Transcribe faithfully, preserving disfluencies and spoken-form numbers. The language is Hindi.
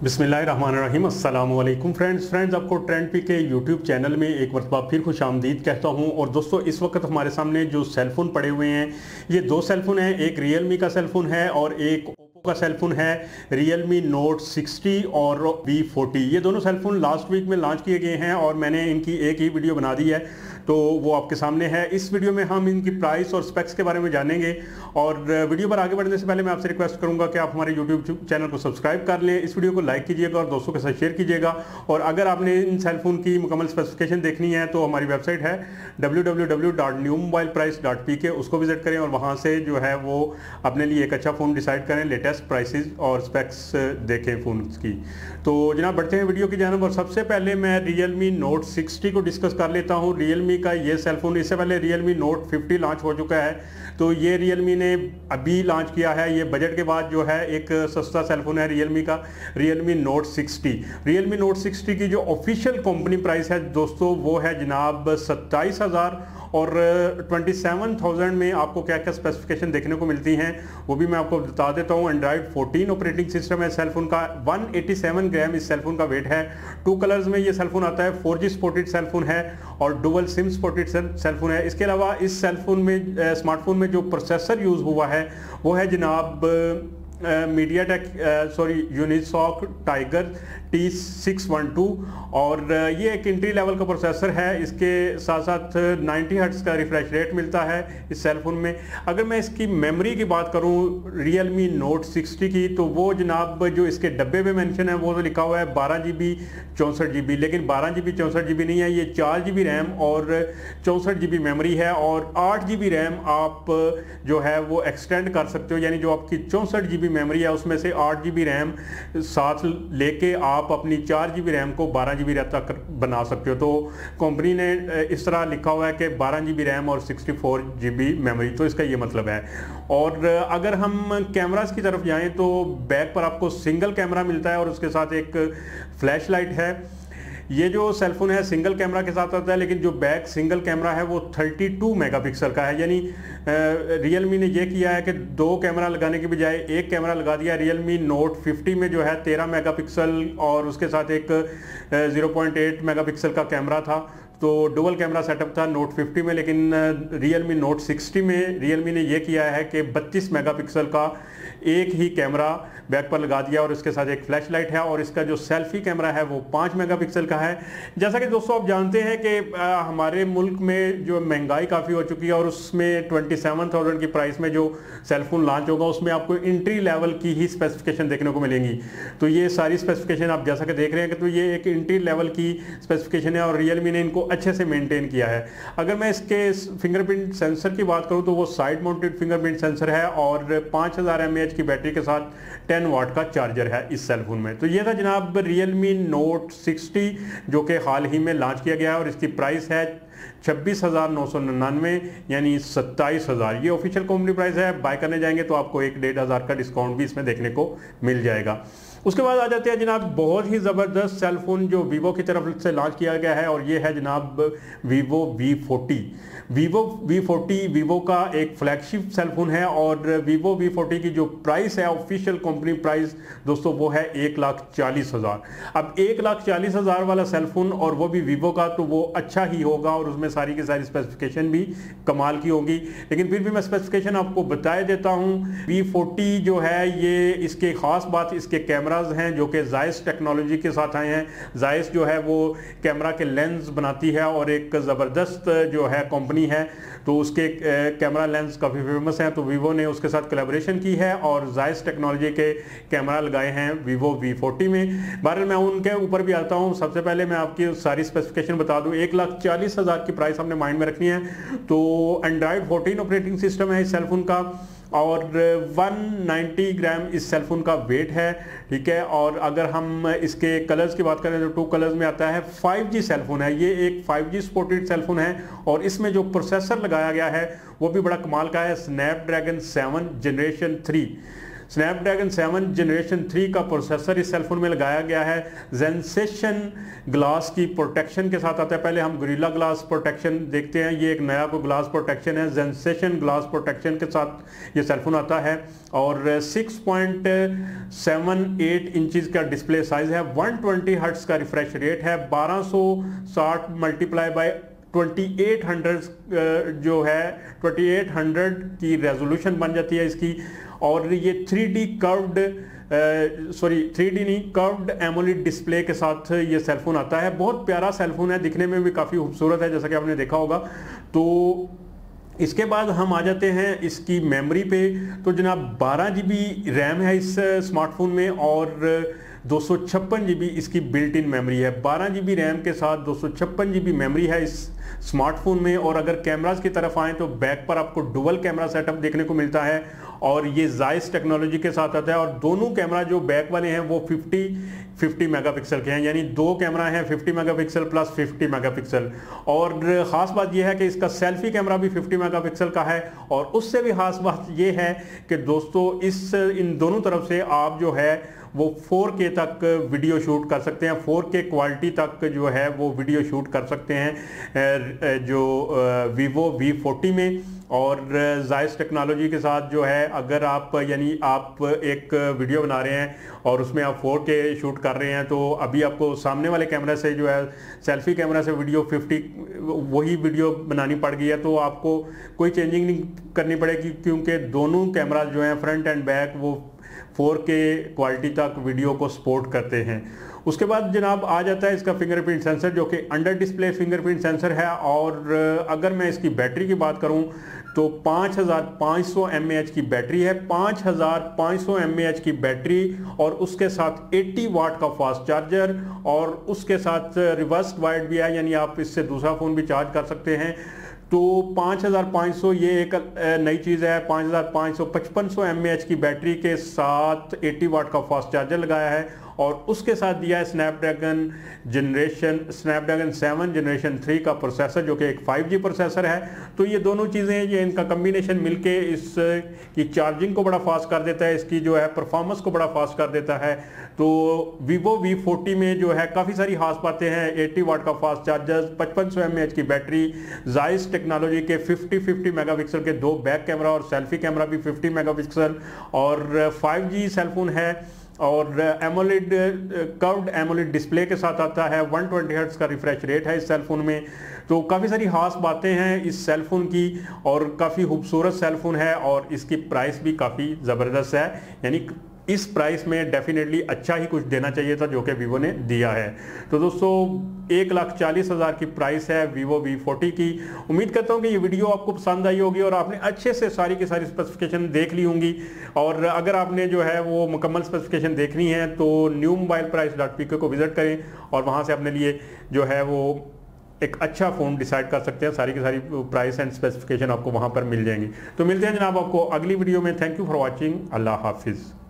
बिस्मिल्लाहिर्रहमानिर्रहीम अस्सलाम वालेकुम फ्रेंड्स फ्रेंड्स आपको trend P K YouTube channel में एक मरतबा फिर खुश आमदीद कहता हूं। और दोस्तों, इस वक्त हमारे सामने जो सेलफोन पड़े हुए हैं, ये दो सेलफोन हैं। एक रियलमी का सेलफोन है और एक ओप्पो का सेलफोन है, रियलमी नोट सिक्सटी और वी फोर्टी। ये दोनों सेलफोन लास्ट वीक में लॉन्च किए गए हैं और मैंने इनकी एक ही वीडियो बना दी है, तो वो आपके सामने है। इस वीडियो में हम इनकी प्राइस और स्पेक्स के बारे में जानेंगे। और वीडियो पर आगे बढ़ने से पहले मैं आपसे रिक्वेस्ट करूंगा कि आप हमारे यूट्यूब चैनल को सब्सक्राइब कर लें, इस वीडियो को लाइक कीजिएगा और दोस्तों के साथ शेयर कीजिएगा। और अगर आपने इन सेलफोन की मुकम्मल स्पेसिफिकेशन देखनी है तो हमारी वेबसाइट है W W W dot new mobile price dot P K, उसको विजिट करें और वहाँ से जो है वो अपने लिए एक अच्छा फ़ोन डिसाइड करें, लेटेस्ट प्राइसेस और स्पेक्स देखें फ़ोन की। तो जनाब बढ़ते हैं वीडियो की जानब। और सबसे पहले मैं रियलमी नोट सिक्सटी को डिस्कस कर लेता हूँ। रियलमी का ये सेलफोन, इससे पहले रियलमी नोट फिफ्टी लॉन्च हो चुका है, तो ये रियलमी ने अभी लॉन्च किया है। ये बजट के बाद जो है एक सस्ता सेलफोन है रियलमी का, Realme Note sixty. Realme Note sixty की जो ऑफिशियल कंपनी प्राइस है दोस्तों, वो है जनाब सत्ताईस हज़ार और ट्वेंटी सेवन थाउजेंड में आपको क्या क्या स्पेसिफिकेशन देखने को मिलती हैं वो भी मैं आपको बता देता हूँ। एंड्रॉइड फोर्टीन ऑपरेटिंग सिस्टम है सेलफोन का, वन एटी सेवन ग्राम इस सेलफोन का वेट है। टू कलर्स में ये सेलफोन आता है, फोर जी सपोर्टेड सेलफोन है और डुअल सिम सपोर्टेड सेलफोन है। इसके अलावा इस सेलफोन में स्मार्टफोन में जो प्रोसेसर यूज़ हुआ है वो है जनाब MediaTek sorry Unisoc Tiger T six one two और uh, ये एक एंट्री लेवल का प्रोसेसर है। इसके साथ साथ नाइंटी हर्ट्ज का रिफ्रेश रेट मिलता है इस सेलफोन में। अगर मैं इसकी मेमोरी की बात करूं रियलमी नोट सिक्सटी की, तो वो जनाब जो इसके डब्बे में मेंशन है वो तो लिखा हुआ है बारह जी बी चौंसठ जी बी, लेकिन बारह जी बी चौंसठ जी बी नहीं है, ये चार जी बी रैम और चौंसठ जी बी मेमोरी है और आठ जी बी रैम आप जो है वो एक्सटेंड कर सकते हो। यानी जो आपकी चौंसठ जी बी मेमोरी है उसमें से आठ जी बी रैम साथ लेके आप अपनी चार जी बी रैम को बारह जी बी रैम तक बना सकते हो। तो कंपनी ने इस तरह लिखा हुआ है कि बारह जी बी रैम और sixty four G B memory, तो इसका ये मतलब है। और अगर हम कैमरास की तरफ जाएं तो बैक पर आपको सिंगल कैमरा मिलता है और उसके साथ एक फ्लैश लाइट है। ये जो सेलफोन है सिंगल कैमरा के साथ आता है, लेकिन जो बैक सिंगल कैमरा है वो थर्टी टू मेगापिक्सल का है। यानी रियलमी ने ये किया है कि दो कैमरा लगाने के बजाय एक कैमरा लगा दिया। रियलमी नोट फिफ्टी में जो है तेरह मेगापिक्सल और उसके साथ एक ज़ीरो पॉइंट एट मेगापिक्सल का कैमरा था, तो डुअल कैमरा सेटअप था नोट फिफ्टी में। लेकिन रियलमी नोट सिक्सटी में रियलमी ने यह किया है कि बत्तीस मेगापिक्सल का एक ही कैमरा बैक पर लगा दिया और इसके साथ एक फ्लैश लाइट है और इसका जो सेल्फी कैमरा है वो पाँच मेगापिक्सल का है। जैसा कि दोस्तों आप जानते हैं कि आ, हमारे मुल्क में जो महंगाई काफ़ी हो चुकी है और उसमें ट्वेंटी सेवन थाउजेंड की प्राइस में जो सेलफोन लॉन्च होगा उसमें आपको एंट्री लेवल की ही स्पेसिफिकेशन देखने को मिलेंगी। तो ये सारी स्पेसिफिकेशन आप जैसा कि देख रहे हैं कि तो ये एक एंट्री लेवल की स्पेसिफिकेशन है और रियलमी ने इनको अच्छे से मेंटेन किया है। अगर मैं इसके फिंगरप्रिंट सेंसर की बात करूं तो वो साइड माउंटेड फिंगरप्रिंट सेंसर है और पाँच हज़ार एम ए एच की बैटरी के साथ टेन वाट का चार्जर है इस सेलफोन में। तो ये था जनाब रियलमी नोट सिक्सटी जो कि हाल ही में लॉन्च किया गया है और इसकी प्राइस है छब्बीस हज़ार नौ सौ निन्यानवे यानी सत्ताईस हज़ार। ये ऑफिशियल कंपनी प्राइस है। बाय करने जाएंगे तो आपको एक डेढ़ हज़ार का डिस्काउंट भी इसमें देखने को मिल जाएगा। उसके बाद आ जाते हैं जनाब बहुत ही ज़बरदस्त सेलफोन जो वीवो की तरफ से लॉन्च किया गया है और ये है जनाब Vivo V forty. Vivo V forty Vivo का एक फ्लैगशिप सेलफोन है और वीवो वी फोर्टी की जो प्राइस है ऑफिशियल कंपनी प्राइस दोस्तों वो है एक लाख चालीस हज़ार। अब एक लाख चालीस हज़ार वाला सेलफोन और वो भी वीवो का, तो वो अच्छा ही होगा और उसमें सारी की सारी स्पेसिफिकेशन भी कमाल की होगी। लेकिन फिर भी मैं स्पेसिफिकेशन आपको बता देता हूँ। वी फोर्टी जो है ये इसके खास बात इसके कैमराज हैं जो कि जायस टेक्नोलॉजी के साथ आए हैं। जायस जो है वो कैमरा के लेंस बनाती है और एक ज़बरदस्त जो है कंपनी है, तो उसके कैमरा लेंस काफ़ी फेमस हैं। तो वीवो ने उसके साथ कोलैबोरेशन की है और जायस टेक्नोलॉजी के कैमरा लगाए हैं वीवो वी फोर्टी में। बहरहाल मैं उनके ऊपर भी आता हूँ। सबसे पहले मैं आपकी सारी स्पेसिफिकेशन बता दूँ। एक लाख चालीस हज़ार की प्राइस हमने माइंड में रखनी है। तो एंड्रॉइड फोर्टीन ऑपरेटिंग सिस्टम है इस सेलफोन का और वन नाइंटी ग्राम इस सेलफोन का वेट है, ठीक है। और अगर हम इसके कलर्स की बात करें तो टू कलर्स में आता है। फाइव जी सेलफोन है, ये एक फाइव जी सपोर्टेड सेलफोन है और इसमें जो प्रोसेसर लगाया गया है वो भी बड़ा कमाल का है। Snapdragon seven generation three Snapdragon seven generation three का प्रोसेसर इस सेलफोन में लगाया गया है। जेंसेशन ग्लास की प्रोटेक्शन के साथ आता है। पहले हम गोरिल्ला ग्लास प्रोटेक्शन देखते हैं, ये एक नया को ग्लास प्रोटेक्शन है। जेंसेशन ग्लास प्रोटेक्शन के साथ ये सेलफोन आता है और six point seven eight inches का डिस्प्ले साइज है। वन ट्वेंटी हर्ट्ज का रिफ्रेश रेट है। बारह सौ साठ multiply by twenty eight hundred जो है ट्वेंटी एट हंड्रेड की रेजोल्यूशन बन जाती है इसकी। और ये three D curved sorry three D नहीं कर्व्ड एमोलेड डिस्प्ले के साथ ये सेलफोन आता है। बहुत प्यारा सेलफोन है, दिखने में भी काफ़ी खूबसूरत है जैसा कि आपने देखा होगा। तो इसके बाद हम आ जाते हैं इसकी मेमोरी पे। तो जनाब बारह जी बी रैम है इस स्मार्टफोन में और दो सौ छप्पन जी बी इसकी बिल्ट इन मेमोरी है। बारह जी बी रैम के साथ दो सौ छप्पन जी बी मेमोरी है इस स्मार्टफोन में। और अगर कैमरास की तरफ आएँ तो बैक पर आपको डुअल कैमरा सेटअप देखने को मिलता है और ये जायस टेक्नोलॉजी के साथ आता है। और दोनों कैमरा जो बैक वाले हैं वो फिफ्टी फिफ्टी मेगापिक्सल के हैं, यानी दो कैमरा हैं fifty megapixel plus fifty megapixel. और ख़ास बात यह है कि इसका सेल्फी कैमरा भी फिफ्टी मेगापिक्सल का है। और उससे भी ख़ास बात यह है कि दोस्तों इस इन दोनों तरफ से आप जो है वो फोर के तक वीडियो शूट कर सकते हैं। फोर के क्वालिटी तक जो है वो वीडियो शूट कर सकते हैं जो वीवो वी फोर्टी में। और जायस टेक्नोलॉजी के साथ जो है अगर आप यानी आप एक वीडियो बना रहे हैं और उसमें आप फोर के शूट कर रहे हैं तो अभी आपको सामने वाले कैमरा से जो है सेल्फी कैमरा से वीडियो फिफ्टी वही वीडियो बनानी पड़ गई है। तो आपको कोई चेंजिंग नहीं करनी पड़ेगी क्योंकि दोनों कैमरा जो हैं फ्रंट एंड बैक वो फोर के क्वालिटी तक वीडियो को सपोर्ट करते हैं। उसके बाद जनाब आ जाता है इसका फिंगरप्रिंट सेंसर जो कि अंडर डिस्प्ले फिंगरप्रिंट सेंसर है। और अगर मैं इसकी बैटरी की बात करूं तो पाँच हज़ार पाँच सौ एम ए एच की बैटरी है। पाँच हज़ार पाँच सौ एम ए एच की बैटरी और उसके साथ अस्सी वाट का फास्ट चार्जर और उसके साथ रिवर्स वाइड भी है, यानी आप इससे दूसरा फ़ोन भी चार्ज कर सकते हैं। तो पाँच हज़ार पाँच सौ ये एक नई चीज़ है। पाँच हज़ार पाँच सौ पचपन सौ एम ए एच की बैटरी के साथ अस्सी वाट का फास्ट चार्जर लगाया है और उसके साथ दिया है Snapdragon generation Snapdragon seven generation three का प्रोसेसर जो कि एक फाइव जी प्रोसेसर है। तो ये दोनों चीज़ें ये इनका कम्बिनेशन मिलके इस की चार्जिंग को बड़ा फास्ट कर देता है, इसकी जो है परफॉर्मेंस को बड़ा फास्ट कर देता है। तो वीवो वी फोर्टी में जो है काफ़ी सारी खास बातें हैं। अस्सी वाट का फास्ट चार्जर, पचपन सौ एम ए एच की बैटरी, जायस टेक्नोलॉजी के फिफ्टी फिफ्टी मेगापिक्सल के दो बैक कैमरा और सेल्फी कैमरा भी फिफ्टी मेगापिक्सल और फाइव जी सेलफोन है और एमोलेड कर्व्ड एमोलेड डिस्प्ले के साथ आता है। वन ट्वेंटी हर्ट्ज का रिफ्रेश रेट है इस सेलफोन में। तो काफ़ी सारी खास बातें हैं इस सेलफोन की और काफ़ी खूबसूरत सेलफोन है और इसकी प्राइस भी काफ़ी ज़बरदस्त है, यानी इस प्राइस में डेफिनेटली अच्छा ही कुछ देना चाहिए था जो कि वीवो ने दिया है। तो दोस्तों एक लाख चालीस हज़ार की प्राइस है वीवो वी फोर्टी की। उम्मीद करता हूँ कि ये वीडियो आपको पसंद आई होगी और आपने अच्छे से सारी की सारी स्पेसिफिकेशन देख ली होंगी। और अगर आपने जो है वो मुकम्मल स्पेसिफिकेशन देखनी है तो new mobile price dot P K को विजिट करें और वहाँ से अपने लिए जो है वो एक अच्छा फ़ोन डिसाइड कर सकते हैं। सारी की सारी प्राइस एंड स्पेसिफिकेशन आपको वहाँ पर मिल जाएंगी। तो मिलते हैं जनाब आपको अगली वीडियो में। Thank you for watching. अल्लाह हाफिज़।